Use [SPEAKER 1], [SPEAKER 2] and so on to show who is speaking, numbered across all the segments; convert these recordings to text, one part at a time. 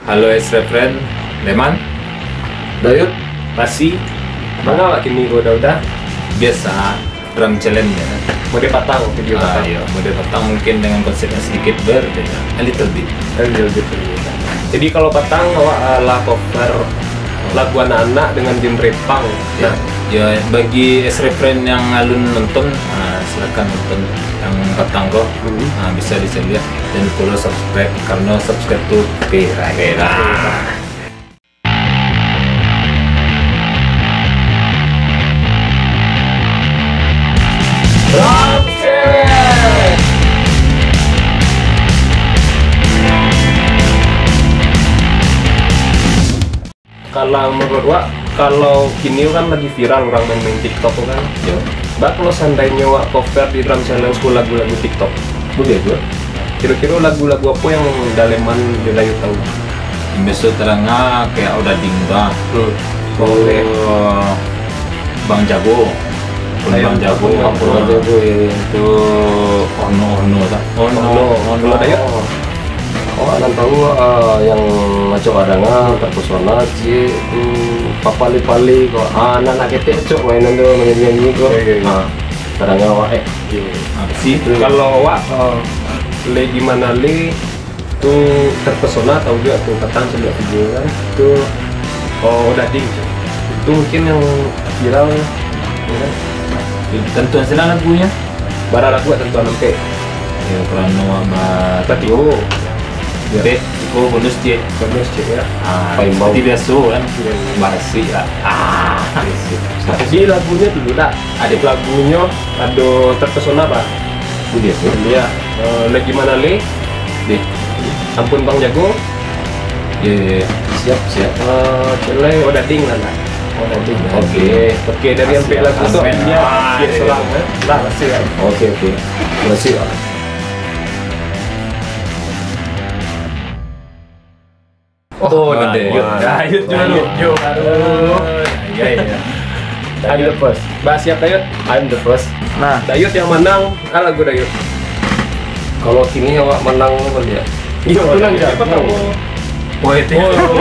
[SPEAKER 1] Halo friend, Leman,
[SPEAKER 2] Dayut,
[SPEAKER 1] Pasi,
[SPEAKER 2] mana wak kini gua udah
[SPEAKER 1] biasa drum challenge ya.
[SPEAKER 2] mode patang video patang.
[SPEAKER 1] Iya, model petang mungkin dengan konsepnya sedikit berbeda, a little bit.
[SPEAKER 2] Jadi kalau patang awak lah cover lagu anak-anak dengan genre punk.
[SPEAKER 1] Ya, ya bagi friend yang alun nonton, silakan nonton yang petang kok. Bisa lihat dan follow subscribe karena subscribe tuh pera.
[SPEAKER 2] Kalau menurut Wak, kalau kini kan lagi viral orang main TikTok kan.
[SPEAKER 1] Yo,
[SPEAKER 2] Mbak kalau seandainya Wak cover di drum challenge ku lagu-lagu TikTok,
[SPEAKER 1] begitu.
[SPEAKER 2] kira-kira lagu-lagu apa yang Daleman Delayu tahu?
[SPEAKER 1] Besok terangnya kayak udah dingba.
[SPEAKER 2] Boleh.
[SPEAKER 1] Bang Jago. Bang Jago.
[SPEAKER 2] Bang Jago ya.
[SPEAKER 1] Itu ono tak?
[SPEAKER 2] Ono Dayut. Oh, nan tahu yang macam adanya terpesona sih papali-pali kok anak-anak ketek cok mainan tuh nyanyi kok. Kadangnya Wak
[SPEAKER 1] Apa sih?
[SPEAKER 2] kalau Wak le gimana le tuh terpesona tahu juga tuh petang sebelah video kan tuh udah ding itu mungkin yang viral ya kan
[SPEAKER 1] Tentuan sila lagunya.
[SPEAKER 2] bara lagu tentuan sampai
[SPEAKER 1] Ya karena sama
[SPEAKER 2] tadi
[SPEAKER 1] Dek, itu bonus dia.
[SPEAKER 2] bonus cek ya
[SPEAKER 1] Paling seperti biasa kan. Basi ya.
[SPEAKER 2] tapi lagunya dulu tak ada lagunya ada terpesona pak
[SPEAKER 1] Biasa.
[SPEAKER 2] dia le gimana le
[SPEAKER 1] Dek.
[SPEAKER 2] ampun Bang Jago
[SPEAKER 1] Ya, siap.
[SPEAKER 2] cele udah ding lah nak udah ding oke dari sampai lagu itu
[SPEAKER 1] Amen.
[SPEAKER 2] dia selang lah masih ya
[SPEAKER 1] Oke. Masih.
[SPEAKER 2] Dayut dulu.
[SPEAKER 1] Iya.
[SPEAKER 2] I'm the first. Bahas siap Dayut? I'm the first.
[SPEAKER 1] Nah,
[SPEAKER 2] Dayut yang menang, lagu Dayut.
[SPEAKER 3] Kalau kini awak menang apa dia?
[SPEAKER 2] Iya, menang Jago.
[SPEAKER 1] poetik.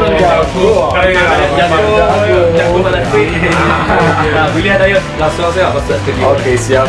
[SPEAKER 2] Jago mana sih? Nah, pilih Dayut. Langsung saya apa studio.
[SPEAKER 3] Oke, siap.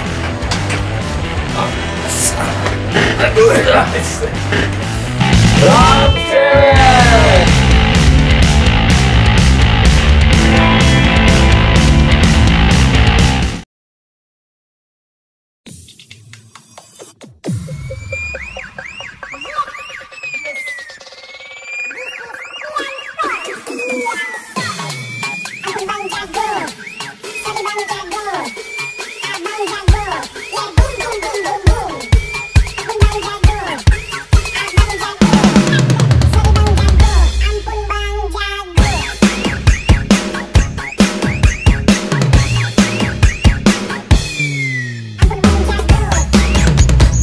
[SPEAKER 4] Abang Jago, sorry Bang Jago, Abang Jago, yeah boom boom boom boom boom. Abang Jago, sorry Bang Jago, ampun Bang Jago. Ampun Bang Jago.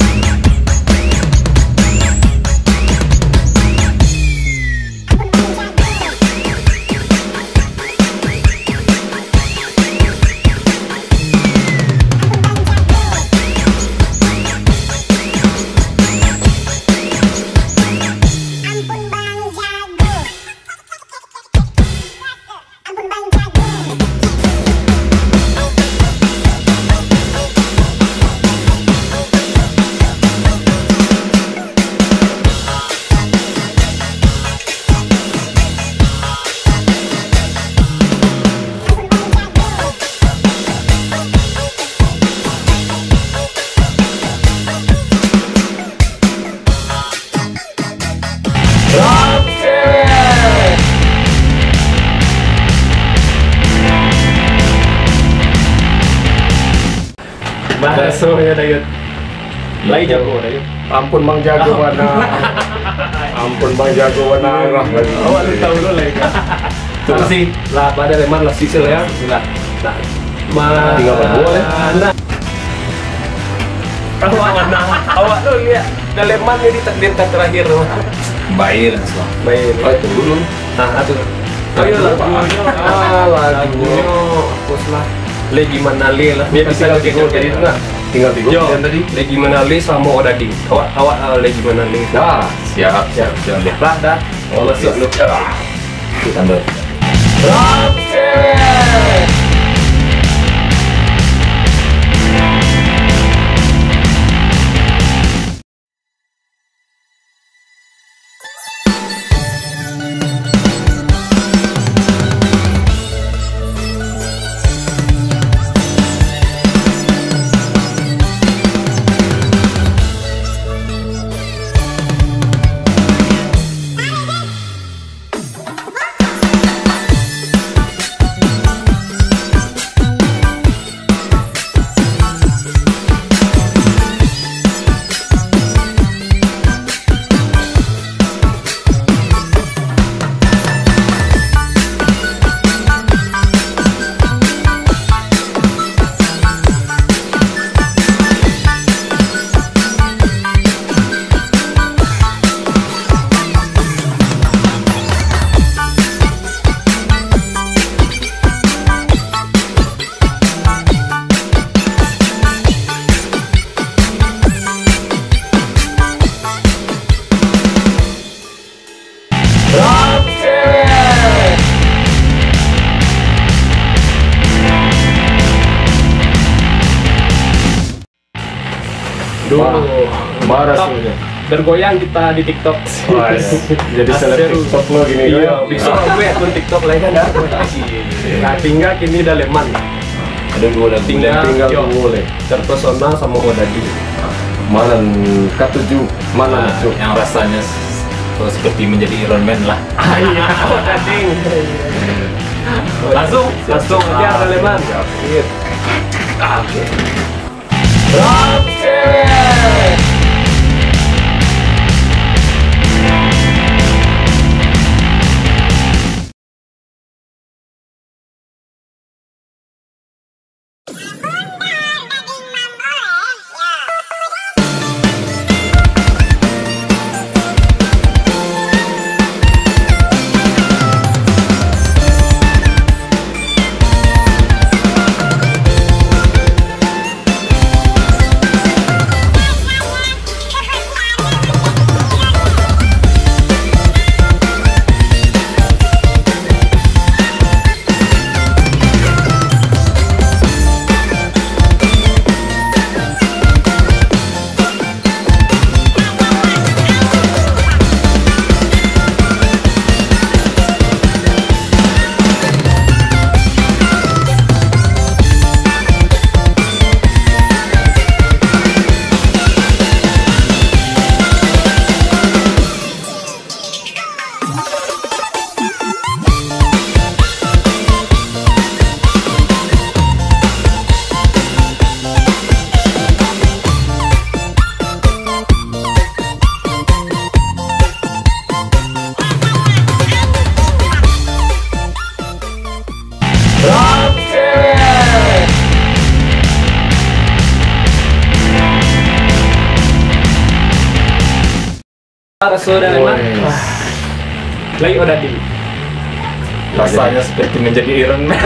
[SPEAKER 4] Ampun Bang Jago. Ampun Bang Jago.
[SPEAKER 2] Bakso ya Dayut. Lai Jago Dayut.
[SPEAKER 3] Ampun Bang Jago mana? Ampun Bang Jago mana?
[SPEAKER 2] Awak lu tahu dulu Lai. Terus sih lah pada Leman lah sisil ya. Nah,
[SPEAKER 3] Tinggal berdua, ya.
[SPEAKER 2] Nah. Awak mana? Awak lu lihat Daleman jadi takdir terakhir.
[SPEAKER 1] Baik langsung.
[SPEAKER 2] Baik.
[SPEAKER 3] Oh, itu dulu.
[SPEAKER 2] Nah, atuh. Ayo lagunya. Lagunya. Hapus lah. Le gimana le lah. Biar bisa
[SPEAKER 3] Kasih
[SPEAKER 2] lebih
[SPEAKER 3] lagu
[SPEAKER 2] jadi
[SPEAKER 3] dulu.
[SPEAKER 2] enggak? tinggal 3
[SPEAKER 3] Yo,
[SPEAKER 2] pilihan tadi.
[SPEAKER 3] Legi Manali sama Odadi. Awak Legi Manali.
[SPEAKER 2] Nah,
[SPEAKER 1] Siap.
[SPEAKER 3] Lah dah. Oh, masuk lu.
[SPEAKER 1] Tambah.
[SPEAKER 2] marah
[SPEAKER 3] Top.
[SPEAKER 2] semuanya.
[SPEAKER 3] Bergoyang kita di TikTok.
[SPEAKER 2] Jadi seleb
[SPEAKER 3] Seru.
[SPEAKER 2] TikTok lo gini
[SPEAKER 3] Iya,
[SPEAKER 2] kan.
[SPEAKER 3] bisa gue akun TikTok lagi kan. Nah, tinggal kini daleman.
[SPEAKER 1] Ada 2 lagu.
[SPEAKER 2] Tinggal
[SPEAKER 3] yo,
[SPEAKER 2] boleh.
[SPEAKER 3] terpesona sama Odadi.
[SPEAKER 2] Mana K7, mana Cuk.
[SPEAKER 1] Yang rasanya seperti menjadi Iron Man lah.
[SPEAKER 3] Iya, Odadi. Langsung aja daleman.
[SPEAKER 2] Oke.
[SPEAKER 3] Saudara, lagi Odadi.
[SPEAKER 1] Rasanya seperti menjadi Iron Man.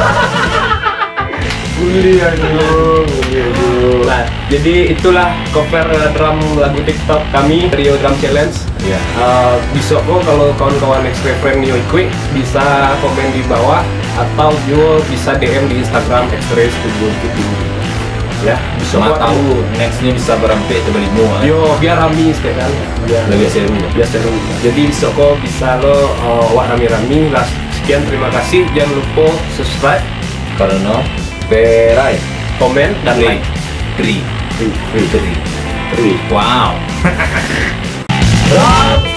[SPEAKER 3] Nah, jadi itulah cover drum lagu TikTok kami Rio Drum Challenge.
[SPEAKER 1] Iya.
[SPEAKER 3] Bisa kok kalau kawan-kawan next friend Neo Ikwi bisa komen di bawah atau juga bisa DM di Instagram X-Ray Studio Gitu. Ya, bisa
[SPEAKER 1] Cuma
[SPEAKER 3] kok
[SPEAKER 1] tahu nextnya bisa berampek ke Balimu.
[SPEAKER 3] Yo, biar rami sekarang.
[SPEAKER 1] Lebih seru.
[SPEAKER 3] Biar seru. Jadi bisa kok bisa lo wak rami-rami lah. Sekian, terima kasih. Jangan lupa subscribe,
[SPEAKER 1] Karena
[SPEAKER 2] Berai.
[SPEAKER 3] komen, dan like.
[SPEAKER 1] Tri.
[SPEAKER 3] Free.
[SPEAKER 1] Wow.
[SPEAKER 2] Rock